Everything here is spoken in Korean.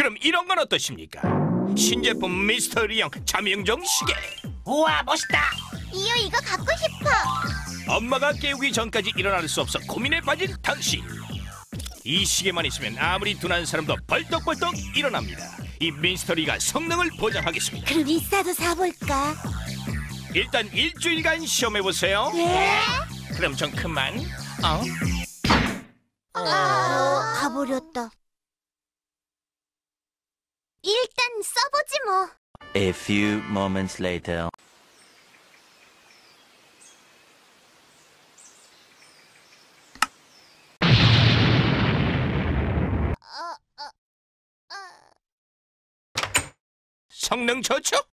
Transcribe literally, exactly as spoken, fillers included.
그럼 이런 건 어떠십니까? 신제품 미스터리형 자명종 시계. 우와, 멋있다. 이유 이거 갖고 싶어. 엄마가 깨우기 전까지 일어날 수 없어 고민에 빠진 당신. 이 시계만 있으면 아무리 둔한 사람도 벌떡벌떡 일어납니다. 이 미스터리가 성능을 보장하겠습니다. 그럼 비싸도 사볼까? 일단 일주일간 시험해보세요. 예? 그럼 전 그만. 어? 어, 가버렸다. 일단 써보지 뭐. A few moments later. 성능 좋죠?